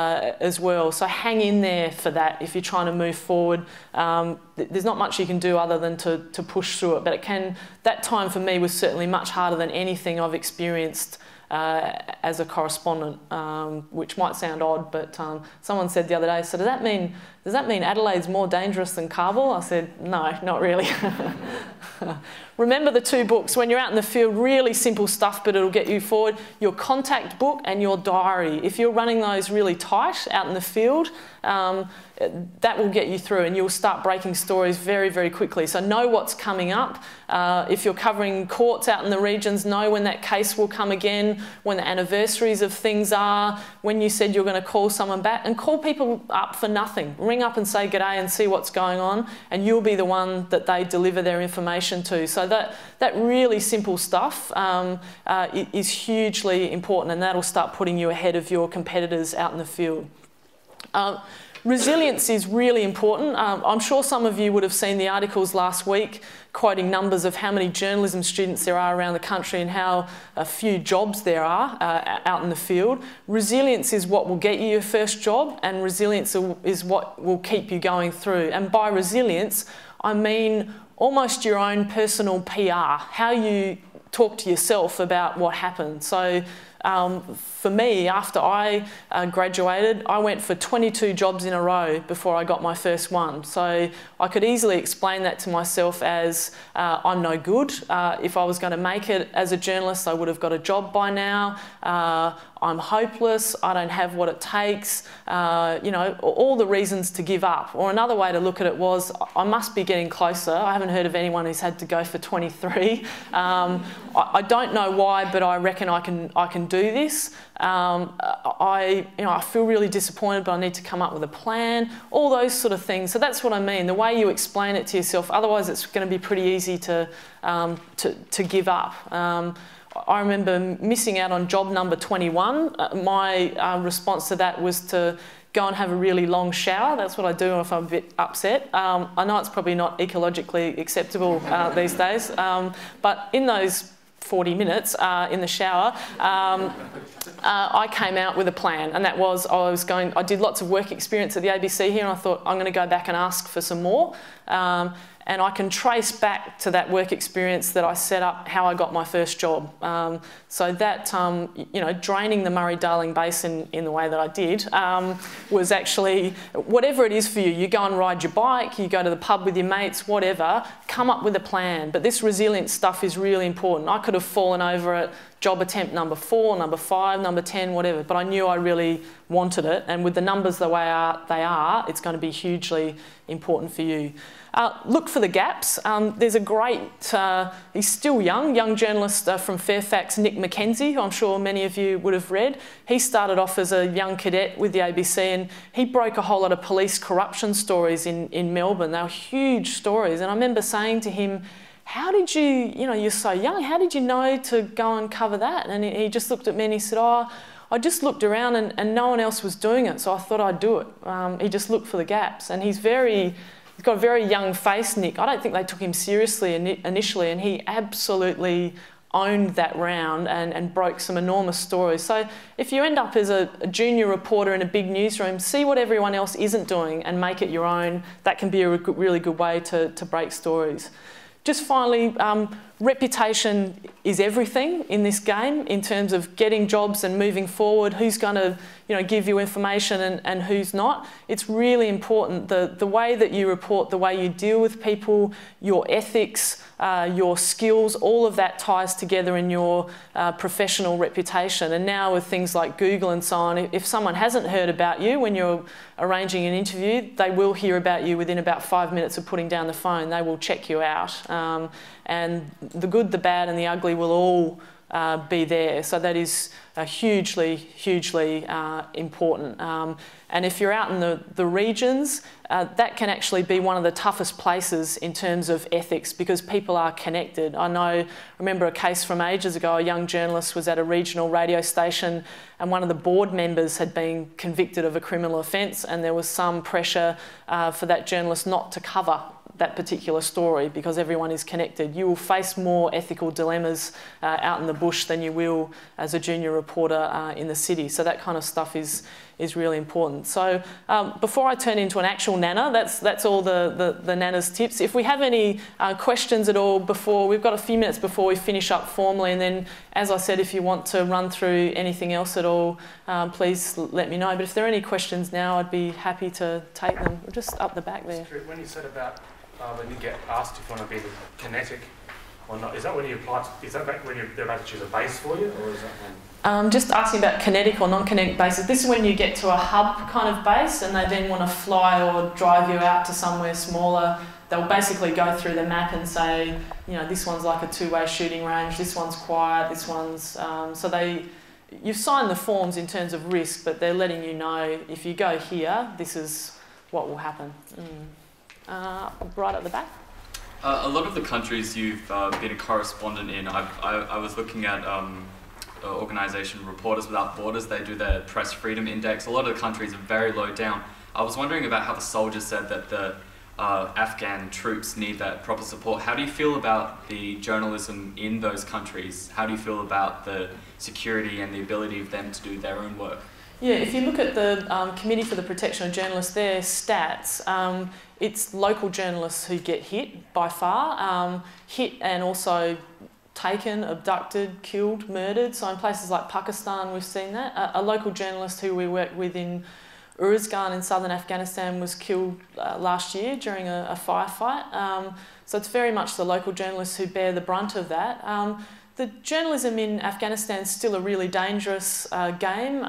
as well. So hang in there for that if you're trying to move forward. There's not much you can do other than to push through it, but that time for me was certainly much harder than anything I've experienced as a correspondent, which might sound odd, but someone said the other day, so does that mean Adelaide's more dangerous than Kabul? I said, no, not really. remember the 2 books. When you're out in the field, really simple stuff, but it'll get you forward. Your contact book and your diary. If you're running those really tight out in the field, that will get you through, and you'll start breaking stories very, very quickly. So know what's coming up. If you're covering courts out in the regions, know when that case will come again, when the anniversaries of things are, when you said you're going to call someone back, and call people up for nothing. Ring up and say g'day and see what's going on, and you'll be the one that they deliver their information to. So that really simple stuff is hugely important, and that'll start putting you ahead of your competitors out in the field. Resilience is really important. I'm sure some of you would have seen the articles last week quoting numbers of how many journalism students there are around the country and how few jobs there are out in the field. Resilience is what will get you your first job, and resilience is what will keep you going through. And by resilience, I mean almost your own personal PR, how you talk to yourself about what happened. So for me, after I graduated, I went for 22 jobs in a row before I got my first one. So I could easily explain that to myself as I'm no good. If I was going to make it as a journalist, I would have got a job by now. I'm hopeless, I don't have what it takes, you know, all the reasons to give up. Or another way to look at it was, I must be getting closer. I haven't heard of anyone who's had to go for 23. I don't know why, but I reckon I can do this. I feel really disappointed, but I need to come up with a plan, all those sort of things. So that's what I mean, the way you explain it to yourself, otherwise it's going to be pretty easy to give up. I remember missing out on job number 21. My response to that was to go and have a really long shower. That's what I do if I'm a bit upset. I know it's probably not ecologically acceptable these days, but in those 40 minutes in the shower, I came out with a plan, and that was I did lots of work experience at the ABC here, and I thought I'm going to go back and ask for some more. And I can trace back to that work experience that I set up how I got my first job. So that, you know, draining the Murray-Darling Basin in the way that I did was actually, whatever it is for you, you go and ride your bike, you go to the pub with your mates, whatever, come up with a plan. But this resilience stuff is really important. I could have fallen over at job attempt number 4, number 5, number 10, whatever, but I knew I really wanted it, and with the numbers the way they are, it's going to be hugely important for you. Look for the gaps. There's a great, he's still young journalist from Fairfax, Nick McKenzie, who I'm sure many of you would have read. He started off as a young cadet with the ABC, and he broke a whole lot of police corruption stories in Melbourne. They were huge stories, and I remember saying to him, how did you, you're so young, how did you know to go and cover that? And he just looked at me and he said, I just looked around and no one else was doing it, so I thought I'd do it. He just looked for the gaps, and he's got a very young face, Nick. I don't think they took him seriously initially, and he absolutely owned that round and broke some enormous stories. So if you end up as a junior reporter in a big newsroom, see what everyone else isn't doing and make it your own. That can be a really good way to break stories. Just finally, reputation is everything in this game in terms of getting jobs and moving forward. Who's going to give you information and who's not. It's really important, the way that you report, the way you deal with people, your ethics, your skills, all of that ties together in your professional reputation. And now with things like Google and so on, if someone hasn't heard about you when you're arranging an interview, they will hear about you within about 5 minutes of putting down the phone. They will check you out. And the good, the bad and the ugly will all be there. So that is hugely, hugely important. And if you're out in the regions, that can actually be one of the toughest places in terms of ethics because people are connected. I remember a case from ages ago, a young journalist was at a regional radio station and one of the board members had been convicted of a criminal offence, and there was some pressure for that journalist not to cover that particular story because everyone is connected. You will face more ethical dilemmas out in the bush than you will as a junior reporter in the city. So that kind of stuff is really important. So before I turn into an actual nana, that's all the nana's tips. If we have any questions at all before, we've got a few minutes before we finish up formally, and then as I said, if you want to run through anything else at all, please let me know. But if there are any questions now, I'd be happy to take them. We're just up the back there. When you said about when you get asked if you want to be the kinetic or not? Is that when you apply? Is that when they're about to choose a base for you, or is that when? Just asking about kinetic or non-kinetic bases. This is when you get to a hub kind of base and they then want to fly or drive you out to somewhere smaller. They'll basically go through the map and say, you know, this one's like a two-way shooting range, this one's quiet, this one's... you've signed the forms in terms of risk, but they're letting you know if you go here, this is what will happen. Right at the back. A lot of the countries you've been a correspondent in, I was looking at organisation Reporters Without Borders. They do their press freedom index. A lot of the countries are very low down. I was wondering about how the soldiers said that the Afghan troops need that proper support. How do you feel about the journalism in those countries? How do you feel about the security and the ability of them to do their own work? Yeah, if you look at the Committee for the Protection of Journalists, their stats, it's local journalists who get hit by far, hit and also taken, abducted, killed, murdered. So in places like Pakistan, we've seen that. A local journalist who we worked with in Uruzgan in southern Afghanistan was killed last year during a firefight. So it's very much the local journalists who bear the brunt of that. The journalism in Afghanistan is still a really dangerous game.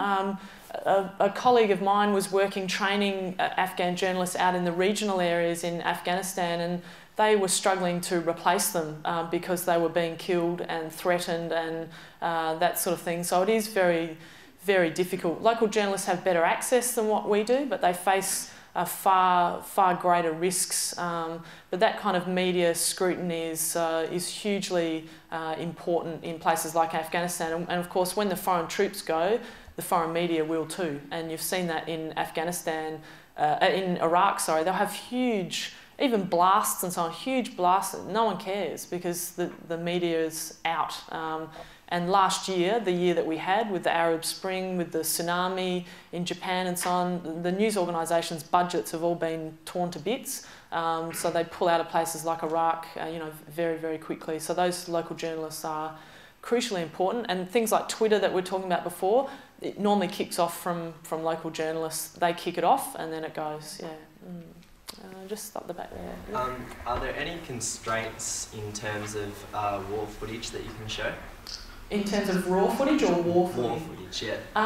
A colleague of mine was training Afghan journalists out in the regional areas in Afghanistan, and they were struggling to replace them because they were being killed and threatened and that sort of thing. So it is very, very difficult. Local journalists have better access than what we do, but they face far greater risks. But that kind of media scrutiny is hugely important in places like Afghanistan. And of course, when the foreign troops go, the foreign media will too. And you've seen that in Afghanistan, in Iraq, sorry, they'll have huge, even blasts and so on, huge blasts. No one cares because the media is out. And last year, the year that we had with the Arab Spring, with the tsunami in Japan and so on, the news organisations' budgets have all been torn to bits. So they pull out of places like Iraq, very, very quickly. So those local journalists are crucially important. And things like Twitter that we were talking about before, it normally kicks off from local journalists. They kick it off and then it goes, yeah. Just up the back there. Are there any constraints in terms of war footage that you can show? In terms of raw footage or war footage? War footage,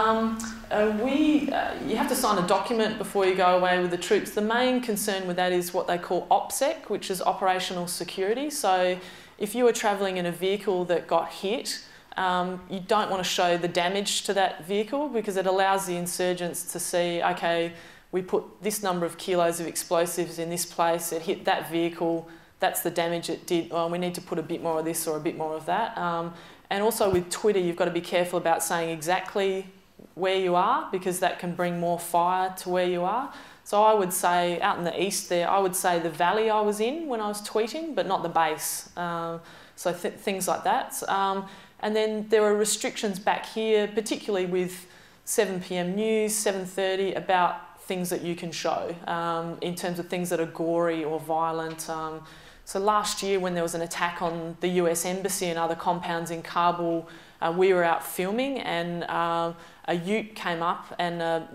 yeah. You have to sign a document before you go away with the troops. The main concern with that is what they call OPSEC, which is operational security. So if you were travelling in a vehicle that got hit, you don't want to show the damage to that vehicle because it allows the insurgents to see, okay, we put this number of kilos of explosives in this place, it hit that vehicle, that's the damage it did, oh, we need to put a bit more of this or a bit more of that. And also with Twitter, you've got to be careful about saying exactly where you are because that can bring more fire to where you are. So I would say, out in the east there, I would say the valley I was in when I was tweeting, but not the base. So things like that. And then there are restrictions back here, particularly with 7 p.m. news, 7:30, about things that you can show in terms of things that are gory or violent. So last year when there was an attack on the US Embassy and other compounds in Kabul, we were out filming and a ute came up and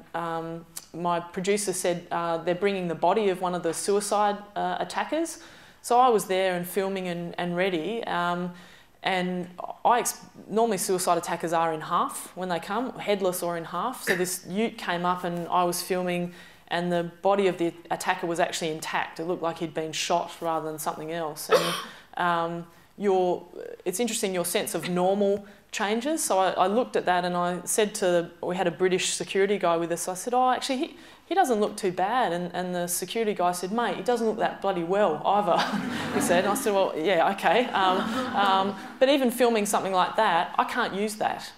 my producer said they're bringing the body of one of the suicide attackers. So I was there and filming and ready. And normally suicide attackers are in half when they come, headless or in half. So this ute came up and I was filming and the body of the attacker was actually intact. It looked like he'd been shot rather than something else. And it's interesting, your sense of normal changes. So I looked at that and I said we had a British security guy with us. I said, oh, actually, he doesn't look too bad. And the security guy said, mate, he doesn't look that bloody well either, he said. And I said, well, yeah, okay. But even filming something like that, I can't use that.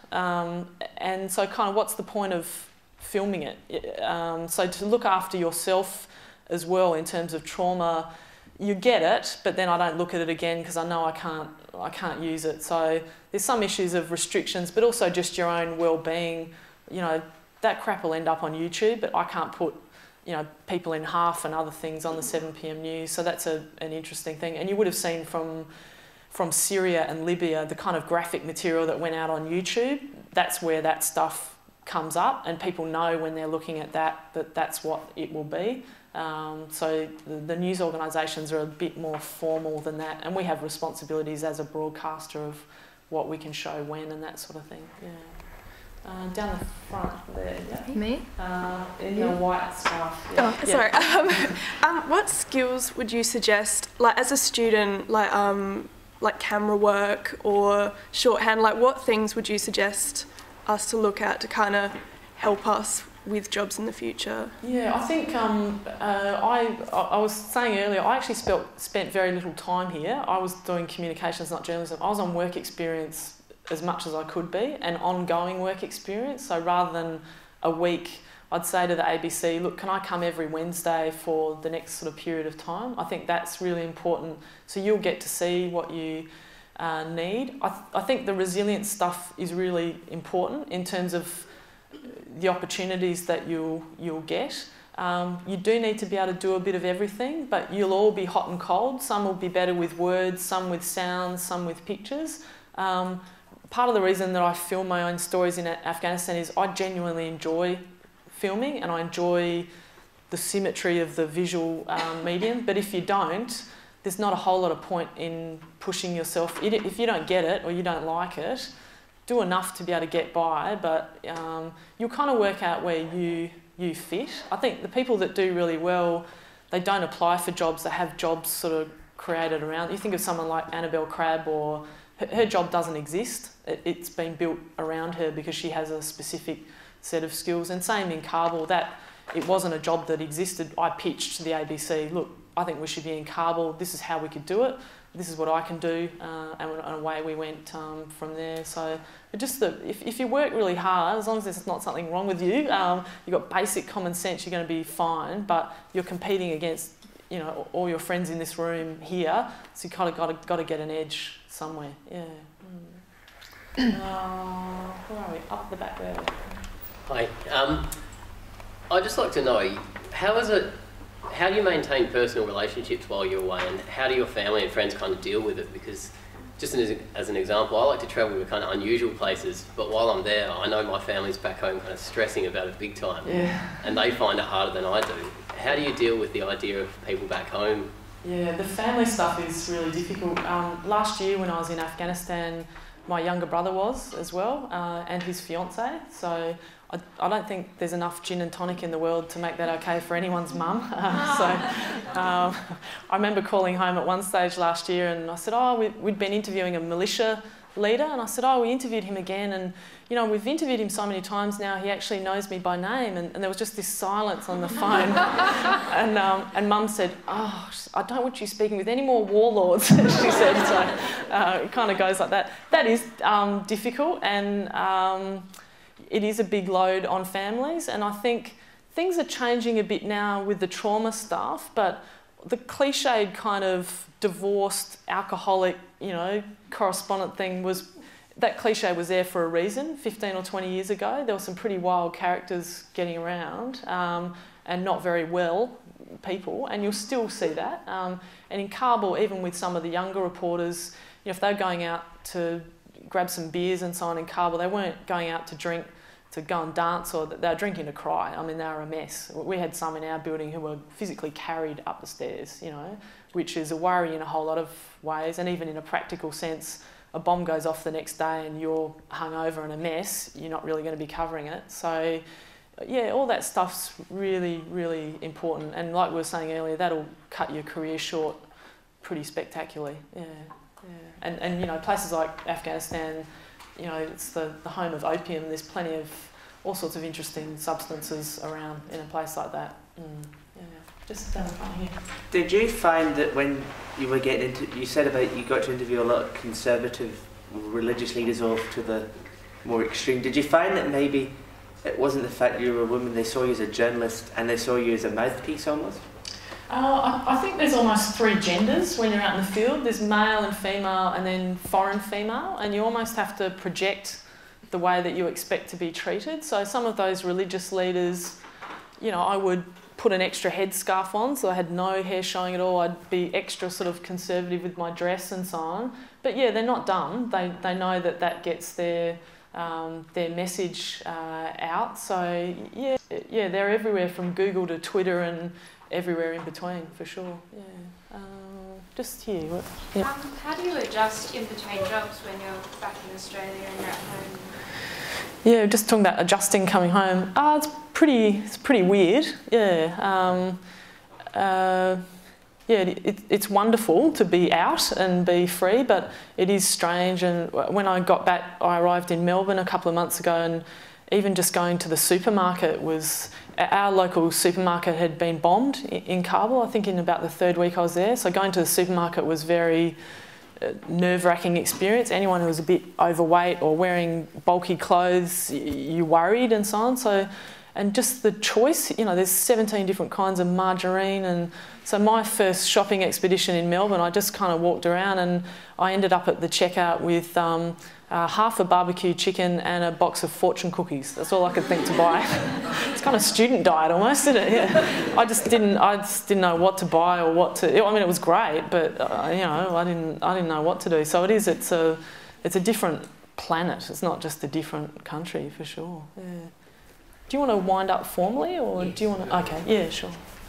And so kind of what's the point of filming it? So to look after yourself as well in terms of trauma, you get it, but then I don't look at it again because I know I can't use it. So there's some issues of restrictions, but also just your own well-being. That crap will end up on YouTube, but I can't put, people in half and other things on the 7 p.m. news. So that's an interesting thing. And you would have seen from Syria and Libya, the kind of graphic material that went out on YouTube. That's where that stuff comes up, and people know when they're looking at that that's what it will be. So the news organisations are a bit more formal than that, and we have responsibilities as a broadcaster of what we can show when and that sort of thing. Yeah. Down the front there. Yeah. Me? In the white scarf. Yeah. Oh, sorry. What skills would you suggest, like as a student, like camera work or shorthand? Like, what things would you suggest us to look at to kind of help us with jobs in the future? Yeah, I think I was saying earlier, I actually spent very little time here. I was doing communications, not journalism. I was on work experience as much as I could be, and ongoing work experience. So rather than a week, I'd say to the ABC, look, can I come every Wednesday for the next sort of period of time? I think that's really important. So you'll get to see what you need. I think the resilience stuff is really important in terms of the opportunities that you'll get. You do need to be able to do a bit of everything, but you'll all be hot and cold. Some will be better with words, some with sounds, some with pictures. Part of the reason that I film my own stories in Afghanistan is I genuinely enjoy filming, and I enjoy the symmetry of the visual medium. But if you don't, there's not a whole lot of point in pushing yourself. If you don't get it or you don't like it, do enough to be able to get by, but you'll kind of work out where you fit. I think the people that do really well, they don't apply for jobs, they have jobs sort of created around. You think of someone like Annabelle Crabb, or her job doesn't exist. It's been built around her because she has a specific set of skills. And same in Kabul, that it wasn't a job that existed. I pitched to the ABC, look, I think we should be in Kabul, this is how we could do it, this is what I can do, and away we went from there. So just if you work really hard, as long as there's not something wrong with you, you've got basic common sense, you're going to be fine, but you're competing against, you know, all your friends in this room here, so you kind of got to get an edge somewhere. Yeah. Where are we? Up the back there. Hi. I'd just like to know, how do you maintain personal relationships while you're away, and how do your family and friends kind of deal with it? Because just as an example, I like to travel to kind of unusual places, but while I'm there, I know my family's back home kind of stressing about it big time, and they find it harder than I do. How do you deal with the idea of people back home? Yeah, the family stuff is really difficult. Last year when I was in Afghanistan, my younger brother was as well, and his fiancée. So I don't think there's enough gin and tonic in the world to make that okay for anyone's mum. I remember calling home at one stage last year, and I said, we'd been interviewing a militia leader, and I said, we interviewed him again, and you know, we've interviewed him so many times now, he actually knows me by name. And there was just this silence on the phone. And Mum said, I don't want you speaking with any more warlords, she said. So it kind of goes like that. That is difficult, and it is a big load on families. And I think things are changing a bit now with the trauma stuff, but the cliched kind of divorced, alcoholic, you know, correspondent thing was, that cliche was there for a reason. 15 or 20 years ago, there were some pretty wild characters getting around, and not very well people, and you'll still see that. And in Kabul, even with some of the younger reporters, you know, if they're going out to grab some beers and so on in Kabul, they weren't going out to drink to go and dance, or they were drinking to cry. I mean, they were a mess. We had some in our building who were physically carried up the stairs, you know, which is a worry in a whole lot of ways, and even in a practical sense, a bomb goes off the next day and you're hungover and a mess, you're not really going to be covering it. So, yeah, all that stuff's really, really important. And like we were saying earlier, that'll cut your career short pretty spectacularly. Yeah. And you know, places like Afghanistan, you know, it's the home of opium. There's plenty of all sorts of interesting substances around in a place like that. Just down the front here. Did you find that when you were getting into, you said about you got to interview a lot of conservative religious leaders off to the more extreme, did you find that maybe it wasn't the fact you were a woman, they saw you as a journalist and they saw you as a mouthpiece almost? I think there's almost three genders when you're out in the field. There's male and female, and then foreign female, and you almost have to project the way that you expect to be treated. So some of those religious leaders, you know, I would put an extra headscarf on, so I had no hair showing at all. I'd be extra sort of conservative with my dress and so on. But yeah, they're not dumb. They know that gets their their message out. So yeah, they're everywhere from Google to Twitter and everywhere in between, for sure. Yeah. Just here. Yeah. How do you adjust in between jobs when you're back in Australia and you're at home? Yeah, just talking about adjusting coming home. It's pretty weird. Yeah. It's wonderful to be out and be free, but it is strange. And when I got back, I arrived in Melbourne a couple of months ago, and even just going to the supermarket was... Our local supermarket had been bombed in Kabul, I think in about the 3rd week I was there. So going to the supermarket was very nerve-wracking experience. Anyone who was a bit overweight or wearing bulky clothes, you worried and so on. So, and just the choice, you know, there's 17 different kinds of margarine. And so my first shopping expedition in Melbourne, I just kind of walked around and I ended up at the checkout with half a barbecue chicken and a box of fortune cookies. That's all I could think to buy. It's kind of student diet almost, isn't it? Yeah. I just didn't know what to buy or what to. I mean, it was great, but you know, I didn't know what to do. So it's a different planet. It's not just a different country for sure. Yeah. Do you want to wind up formally, or do you want to? Okay. Yeah. Sure.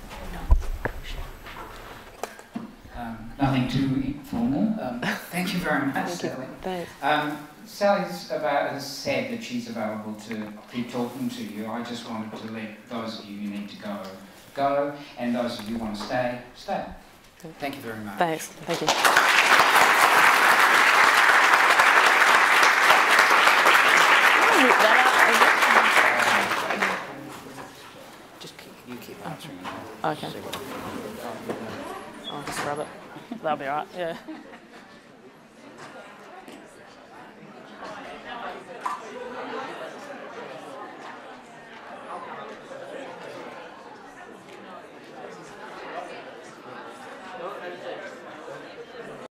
Nothing too formal. Thank you very much, Sally. Thanks. Sally has said that she's available to keep talking to you. I just wanted to let those of you who need to go, and those of you who want to stay. Thank you very much. Thanks. Thank you. Just you keep answering. Okay. I'll just rub it. That'll be all right. Yeah.